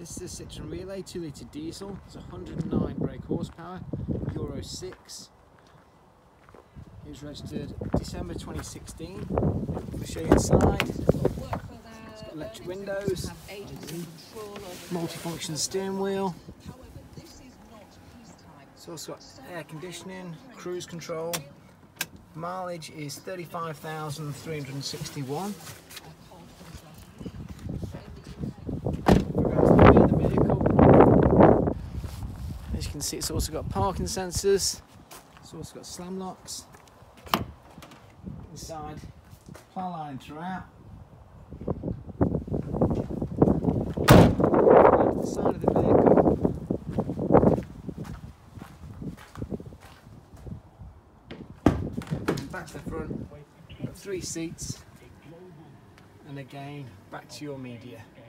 This is a Citroen Relay 2-litre diesel. It's 109 brake horsepower, Euro 6. It was registered December 2016. I'll show you inside. It's got electric windows, multifunction steering wheel. It's also got air conditioning, cruise control. Mileage is 35,361. As you can see, it's also got parking sensors. It's also got slam locks. Inside, plough line throughout. The side of the vehicle. And back to the front. Got 3 seats. And again, back to your media.